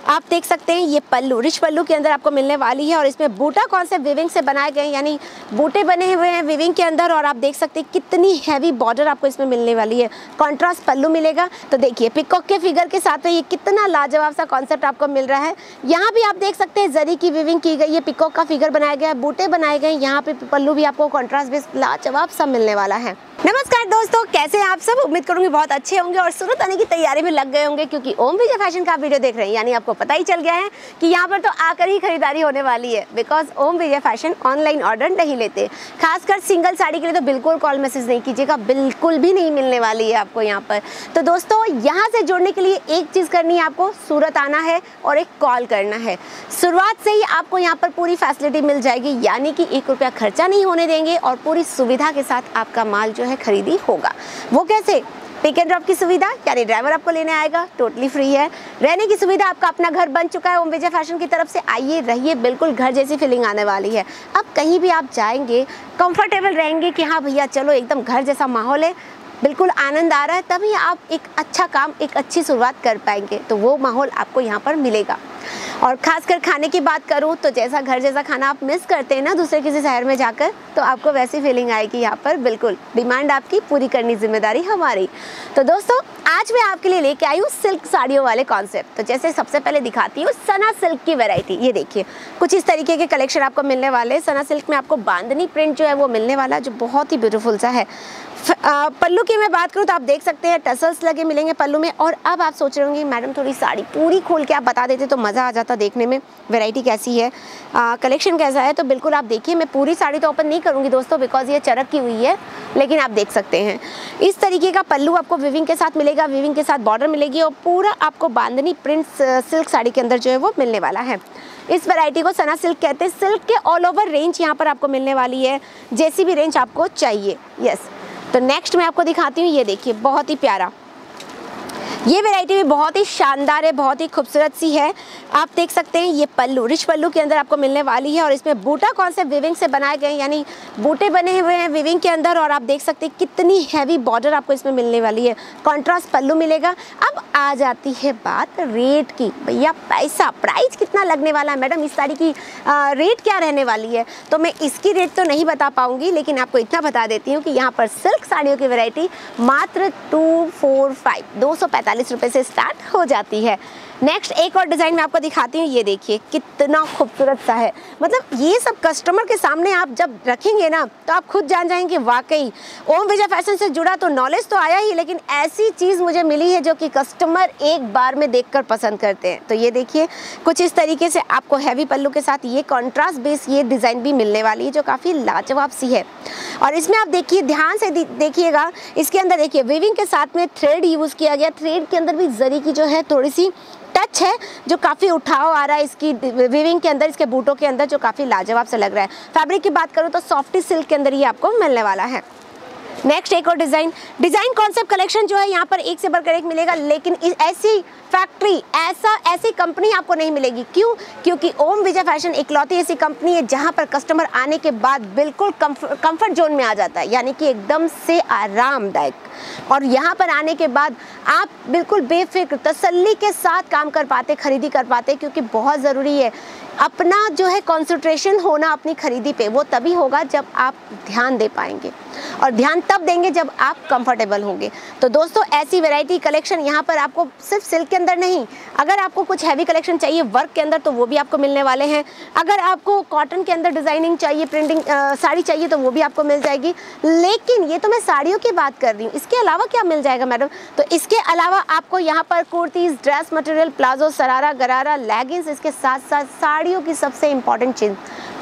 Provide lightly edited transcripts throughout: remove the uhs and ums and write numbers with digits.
आप देख सकते हैं ये पल्लू, रिच पल्लू के अंदर आपको मिलने वाली है और इसमें बूटा कॉन्सेप्ट विविंग से बनाए गए, यानी बूटे बने हुए हैं विविंग के अंदर। और आप देख सकते हैं कितनी हैवी बॉर्डर आपको इसमें मिलने वाली है, कॉन्ट्रास्ट पल्लू मिलेगा। तो देखिए पिकॉक के फिगर के साथ में ये कितना लाजवाब सा कॉन्सेप्ट आपको मिल रहा है। यहाँ भी आप देख सकते हैं जरी की विविंग की गई है, पिकॉक का फिगर बनाया गया है, बूटे बनाए गए हैं। यहाँ पे पल्लू भी आपको कॉन्ट्रास्ट बेस्ड लाजवाब सा मिलने वाला है। नमस्कार दोस्तों, कैसे हैं आप सब? उम्मीद करूंगी बहुत अच्छे होंगे और सूरत आने की तैयारी में लग गए होंगे, क्योंकि ओम विजय फैशन का आप वीडियो देख रहे हैं, यानी आपको पता ही चल गया है कि यहाँ पर तो आकर ही खरीदारी होने वाली है। Because Om Vijay fashion online order नहीं लेते, खासकर सिंगल साड़ी के लिए तो बिल्कुल कॉल मैसेज नहीं कीजिएगा, बिल्कुल भी नहीं मिलने वाली है आपको यहाँ पर। तो दोस्तों यहाँ से जुड़ने के लिए एक चीज़ करनी है, आपको सूरत आना है और एक कॉल करना है। शुरुआत से ही आपको यहाँ पर पूरी फैसिलिटी मिल जाएगी, यानी कि 1 रुपया खर्चा नहीं होने देंगे और पूरी सुविधा के साथ आपका माल जो है खरीदी होगा। वो कैसे? पिक एंड ड्रॉप की सुविधा, यानी ड्राइवर आपको लेने आएगा, टोटली फ्री है। रहने की सुविधा, आपका अपना घर बन चुका है ओम विजय फैशन की तरफ से, आइए रहिए, बिल्कुल घर जैसी फीलिंग आने वाली है। अब कहीं भी आप जाएंगे कंफर्टेबल रहेंगे कि हाँ भैया चलो एकदम घर जैसा माहौल है, बिल्कुल आनंद आ रहा है, तभी आप एक अच्छा काम, एक अच्छी शुरुआत कर पाएंगे। तो वो माहौल आपको यहाँ पर मिलेगा। और खासकर खाने की बात करूँ तो जैसा घर जैसा खाना आप मिस करते हैं ना दूसरे किसी शहर में जाकर, तो आपको वैसी फीलिंग आएगी यहाँ पर। बिल्कुल डिमांड आपकी, पूरी करनी जिम्मेदारी हमारी। तो दोस्तों आज मैं आपके लिए लेके आई हूँ सिल्क साड़ियों वाले कॉन्सेप्ट। तो जैसे सबसे पहले दिखाती हूँ सना सिल्क की वैरायटी। ये देखिए कुछ इस तरीके के कलेक्शन आपको मिलने वाले हैं। सना सिल्क में आपको बांधनी प्रिंट जो है वो मिलने वाला, जो बहुत ही ब्यूटीफुल सा है। पल्लू की मैं बात करूँ तो आप देख सकते हैं टसल्स लगे मिलेंगे पल्लू में। और अब आप सोच रहे होंगे मैडम थोड़ी साड़ी पूरी खोल के आप बता देते तो मज़ा आ जाता देखने में, वैरायटी कैसी है, कलेक्शन कैसा है। तो बिल्कुल आप देखिए, मैं पूरी साड़ी तो ओपन नहीं करूँगी दोस्तों, बिकॉज ये चरक की हुई है, लेकिन आप देख सकते हैं इस तरीके का पल्लू आपको विविंग के साथ मिलेगा, विविंग के साथ बॉर्डर मिलेगी और पूरा आपको बांधनी प्रिंट सिल्क साड़ी के अंदर जो है वो मिलने वाला है। इस वैरायटी को सना सिल्क कहते हैं। सिल्क के ऑल ओवर रेंज यहाँ पर आपको मिलने वाली है, जैसी भी रेंज आपको चाहिए। यस, तो नेक्स्ट मैं आपको दिखाती हूँ, ये देखिए बहुत ही प्यारा, ये वैरायटी भी बहुत ही शानदार है, बहुत ही खूबसूरत सी है। आप देख सकते हैं ये पल्लू, रिच पल्लू के अंदर आपको मिलने वाली है और इसमें बूटा कॉन्सेप्ट विविंग से बनाए गए, यानी बूटे बने हुए हैं विविंग के अंदर। और आप देख सकते हैं कितनी हैवी बॉर्डर आपको इसमें मिलने वाली है, कॉन्ट्रास्ट पल्लू मिलेगा। अब आ जाती है बात रेट की। भैया पैसा, प्राइस कितना लगने वाला है मैडम, इस साड़ी की रेट क्या रहने वाली है? तो मैं इसकी रेट तो नहीं बता पाऊँगी, लेकिन आपको इतना बता देती हूँ कि यहाँ पर सिल्क साड़ियों की वैरायटी मात्र 245 रुपए से स्टार्ट हो जाती है। नेक्स्ट एक और डिज़ाइन मैं आपको दिखाती हूँ, ये देखिए कितना खूबसूरत सा है। मतलब ये सब कस्टमर के सामने आप जब रखेंगे ना तो आप खुद जान जाएंगे वाकई ओम विजय फैशन से जुड़ा तो नॉलेज तो आया ही, लेकिन ऐसी चीज़ मुझे मिली है जो कि कस्टमर एक बार में देखकर पसंद करते हैं। तो ये देखिए कुछ इस तरीके से आपको हैवी पल्लू के साथ ये कॉन्ट्रास्ट बेस ये डिज़ाइन भी मिलने वाली है, जो काफ़ी लाजवाब सी है। और इसमें आप देखिए ध्यान से देखिएगा, इसके अंदर देखिए विविंग के साथ में थ्रेड यूज़ किया गया, थ्रेड के अंदर भी जरी की जो है थोड़ी सी टच है, जो काफ़ी उठाव आ रहा है इसकी विविंग के अंदर, इसके बूटों के अंदर, जो काफ़ी लाजवाब से लग रहा है। फैब्रिक की बात करूँ तो सॉफ्टी सिल्क के अंदर ये आपको मिलने वाला है। नेक्स्ट एक और डिज़ाइन कॉन्सेप्ट कलेक्शन जो है यहाँ पर एक से बढ़कर एक मिलेगा, लेकिन ऐसी फैक्ट्री, ऐसी कंपनी आपको नहीं मिलेगी। क्यों? क्योंकि ओम विजय फैशन इकलौती ऐसी कंपनी है जहाँ पर कस्टमर आने के बाद बिल्कुल कंफर्ट जोन में आ जाता है, यानी कि एकदम से आरामदायक। और यहाँ पर आने के बाद आप बिल्कुल बेफिक्र तसल्ली के साथ काम कर पाते, खरीदी कर पाते, क्योंकि बहुत ज़रूरी है अपना जो है कंसंट्रेशन होना अपनी खरीदी पे। वो तभी होगा जब आप ध्यान दे पाएंगे, और ध्यान तब देंगे जब आप कंफर्टेबल होंगे। तो दोस्तों ऐसी वैरायटी कलेक्शन यहाँ पर आपको सिर्फ सिल्क के अंदर नहीं, अगर आपको कुछ हैवी कलेक्शन चाहिए वर्क के अंदर तो वो भी आपको मिलने वाले हैं। अगर आपको कॉटन के अंदर डिज़ाइनिंग चाहिए, प्रिंटिंग साड़ी चाहिए तो वो भी आपको मिल जाएगी। लेकिन ये तो मैं साड़ियों की बात कर रही हूँ, इसके अलावा क्या मिल जाएगा मैडम? तो इसके अलावा आपको यहाँ पर kurtis, dress material, palazzo, sharara, gharara, leggings, इसके साथ साथ साड़ियों की सबसे इंपॉर्टेंट चीज़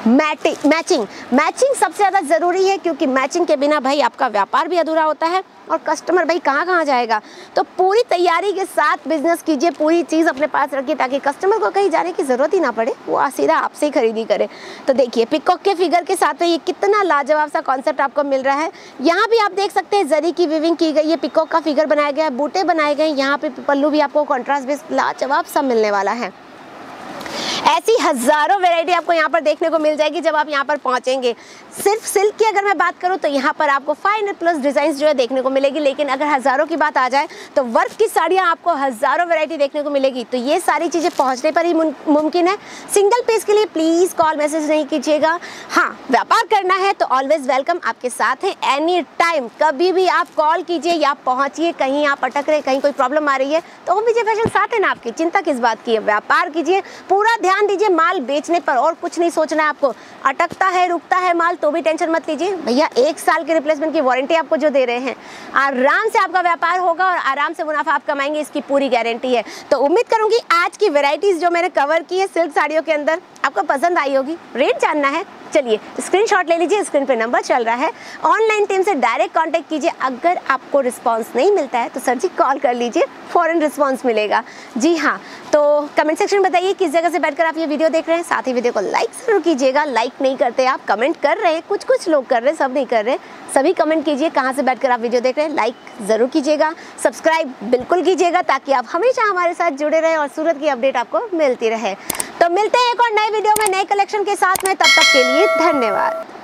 मैचिंग सबसे ज़्यादा ज़रूरी है, क्योंकि मैचिंग के बिना भाई आपका व्यापार भी अधूरा होता है और कस्टमर भाई कहाँ जाएगा। तो पूरी तैयारी के साथ बिजनेस कीजिए, पूरी चीज़ अपने पास रखिए ताकि कस्टमर को कहीं जाने की ज़रूरत ही ना पड़े, वो सीधा आपसे ही खरीदी करे। तो देखिए पिकॉक के फिगर के साथ में ये कितना लाजवाब सा कॉन्सेप्ट आपको मिल रहा है। यहाँ भी आप देख सकते हैं जरी की विविंग की गई है, पिकॉक का फिगर बनाया गया है, बूटे बनाए गए हैं। यहाँ पे पल्लू भी आपको कॉन्ट्रास्ट बेस्ड लाजवाब सा मिलने वाला है। ऐसी हजारों वैरायटी आपको यहाँ पर देखने को मिल जाएगी जब आप यहाँ पर पहुँचेंगे। सिर्फ सिल्क की अगर मैं बात करूँ तो यहाँ पर आपको 500+ डिजाइन जो है देखने को मिलेगी, लेकिन अगर हजारों की बात आ जाए तो वर्क की साड़ियाँ आपको हजारों वैरायटी देखने को मिलेगी। तो ये सारी चीज़ें पहुँचने पर ही मुमकिन है। सिंगल पीस के लिए प्लीज़ कॉल मैसेज नहीं कीजिएगा। हाँ, व्यापार करना है तो ऑलवेज वेलकम आपके साथ है एनी टाइम। कभी भी आप कॉल कीजिए या पहुँचिए। कहीं आप अटक रहे, कहीं कोई प्रॉब्लम आ रही है तो हम विजय फैशन साथ है ना आपकी। चिंता किस बात की है, व्यापार कीजिए, पूरा ध्यान दीजिए माल बेचने पर और कुछ नहीं सोचना है आपको। अटकता है, रुकता है माल तो भी टेंशन मत लीजिए भैया, 1 साल की रिप्लेसमेंट की वारंटी आपको जो दे रहे हैं। आराम से आपका व्यापार होगा और आराम से मुनाफा आप कमाएंगे, इसकी पूरी गारंटी है। तो उम्मीद करूंगी आज की वैरायटीज जो मैंने कवर की है सिल्क साड़ियों के अंदर आपको पसंद आई होगी। रेट जानना है, चलिए स्क्रीनशॉट ले लीजिए, स्क्रीन पे नंबर चल रहा है। ऑनलाइन टीम से डायरेक्ट कांटेक्ट कीजिए। अगर आपको रिस्पांस नहीं मिलता है तो सर जी कॉल कर लीजिए, फौरन रिस्पांस मिलेगा। जी हाँ, तो कमेंट सेक्शन में बताइए किस जगह से बैठकर आप ये वीडियो देख रहे हैं। साथ ही वीडियो को लाइक जरूर कीजिएगा। लाइक नहीं करते आप, कमेंट कर रहे हैं, कुछ लोग कर रहे हैं, सब नहीं कर रहे। सभी कमेंट कीजिए कहाँ से बैठकर आप वीडियो देख रहे हैं। लाइक ज़रूर कीजिएगा, सब्सक्राइब बिल्कुल कीजिएगा ताकि आप हमेशा हमारे साथ जुड़े रहें और सूरत की अपडेट आपको मिलती रहे। तो मिलते हैं एक और नए वीडियो में नए कलेक्शन के साथ में, तब तक के लिए धन्यवाद।